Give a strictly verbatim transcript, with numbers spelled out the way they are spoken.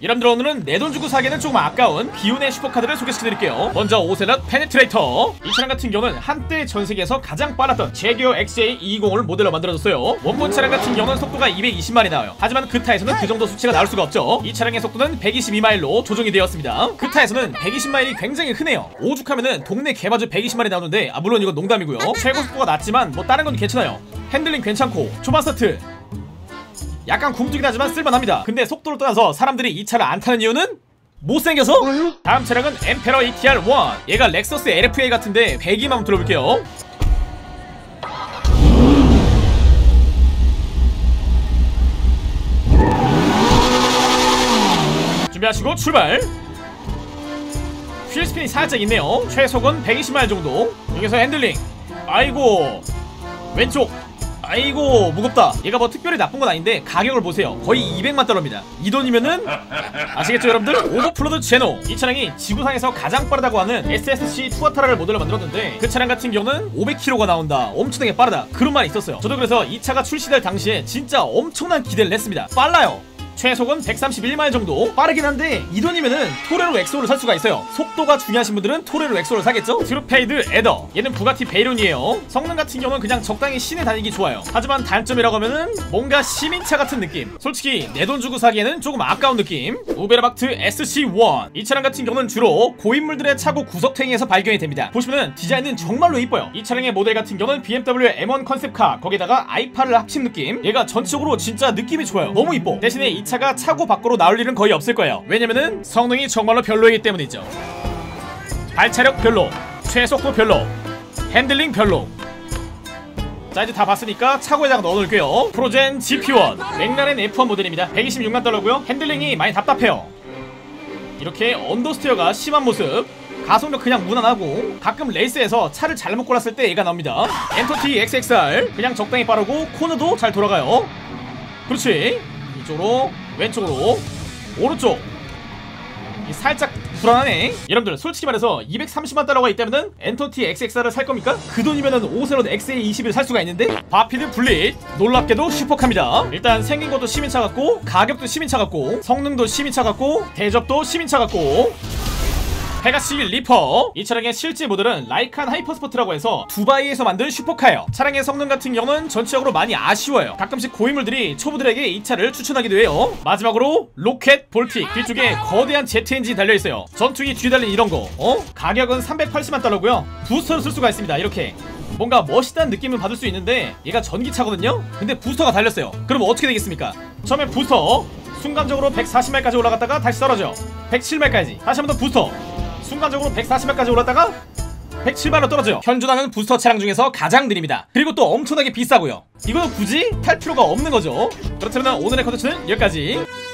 여러분들 오늘은 내 돈 주고 사기에는 조금 아까운 비운의 슈퍼카드를 소개시켜드릴게요. 먼저 오셀럿 페네트레이터. 이 차량 같은 경우는 한때 전세계에서 가장 빨랐던 제규어 엑스제이 이백이십을 모델로 만들어졌어요. 원본 차량 같은 경우는 속도가 이백이십 마일이 나와요. 하지만 그 타에서는 그 정도 수치가 나올 수가 없죠. 이 차량의 속도는 백이십이 마일로 조정이 되었습니다. 그 타에서는 백이십 마일이 굉장히 흔해요. 오죽하면은 동네 개바즈 백이십 마일이 나오는데, 아 물론 이건 농담이고요. 최고 속도가 낮지만 뭐 다른 건 괜찮아요. 핸들링 괜찮고 초반 스타트 약간 굼뜨긴 하지만 쓸만합니다. 근데 속도를 떠나서 사람들이 이 차를 안 타는 이유는 못생겨서? 다음 차량은 엠페러 이티알 일. 얘가 렉서스 엘에프에이 같은데 배기만 한번 들어볼게요. 준비하시고 출발. 휠스핀이 살짝 있네요. 최속은 백이십 마일 정도. 여기서 핸들링 아이고 왼쪽 아이고 무겁다. 얘가 뭐 특별히 나쁜 건 아닌데 가격을 보세요. 거의 이백만 달러입니다. 이 돈이면은 아시겠죠 여러분들? 오버플로드 제노. 이 차량이 지구상에서 가장 빠르다고 하는 에스에스씨 투어타라를 모델로 만들었는데, 그 차량 같은 경우는 오백 킬로미터가 나온다, 엄청나게 빠르다, 그런 말이 있었어요. 저도 그래서 이 차가 출시될 당시에 진짜 엄청난 기대를 했습니다. 빨라요. 최속은 백삼십일 마일 정도. 빠르긴 한데 이 돈이면은 토레로 엑소를 살 수가 있어요. 속도가 중요하신 분들은 토레로 엑소를 사겠죠? 트루페이드 에더. 얘는 부가티 베이론이에요. 성능 같은 경우는 그냥 적당히 시내 다니기 좋아요. 하지만 단점이라고 하면은 뭔가 시민차 같은 느낌. 솔직히 내 돈 주고 사기에는 조금 아까운 느낌. 우베르박트 에스씨 일. 이 차량 같은 경우는 주로 고인물들의 차고 구석탱이에서 발견이 됩니다. 보시면은 디자인은 정말로 이뻐요. 이 차량의 모델 같은 경우는 비엠더블유 엠 원 컨셉카, 거기다가 아이파를 합친 느낌. 얘가 전체적으로 진짜 느낌이 좋아요. 너무 이뻐. 대신에 이 차가 차고 밖으로 나올 일은 거의 없을 거예요. 왜냐면은 성능이 정말로 별로이기 때문이죠. 발차력 별로, 최속도 별로, 핸들링 별로. 자 이제 다 봤으니까 차고에다가 넣어놓을게요. 프로젠 지피 원 맥라렌 에프 원 모델입니다. 백이십육만 달러고요 핸들링이 많이 답답해요. 이렇게 언더스티어가 심한 모습. 가속력 그냥 무난하고, 가끔 레이스에서 차를 잘못 골랐을 때 얘가 나옵니다. 엔터티 엑스엑스알 그냥 적당히 빠르고 코너도 잘 돌아가요. 그렇지. 이쪽으로 왼쪽으로 오른쪽. 이 살짝 불안하네. 여러분들 솔직히 말해서 이백삼십만 달러가 있다면은 엔터티 엑스엑스알을 살 겁니까? 그 돈이면은 오셀럿 엑스에이 이십을 살 수가 있는데. 바피드 블릿 놀랍게도 슈퍼카입니다. 일단 생긴 것도 시민차 같고, 가격도 시민차 같고, 성능도 시민차 같고, 대접도 시민차 같고. 페가시 리퍼. 이 차량의 실제 모델은 라이칸 하이퍼스포트라고 해서 두바이에서 만든 슈퍼카예요. 차량의 성능 같은 경우는 전체적으로 많이 아쉬워요. 가끔씩 고인물들이 초보들에게 이 차를 추천하기도 해요. 마지막으로 로켓 볼틱. 뒤쪽에 거대한 제트 엔진이 달려있어요. 전투기 뒤에 달린 이런거. 어? 가격은 삼백팔십만 달러고요 부스터를 쓸 수가 있습니다. 이렇게 뭔가 멋있다는 느낌을 받을 수 있는데, 얘가 전기차거든요? 근데 부스터가 달렸어요. 그럼 어떻게 되겠습니까? 처음에 부스터 순간적으로 백사십 마일까지 올라갔다가 다시 떨어져 백칠 마일까지, 다시 한번 더 부스터 순간적으로 백사십 마일까지 올랐다가 백칠 마일로 떨어져요. 현존하는 부스터 차량 중에서 가장 느립니다. 그리고 또 엄청나게 비싸고요. 이거 굳이 탈 필요가 없는 거죠. 그렇다면 오늘의 컨텐츠는 여기까지.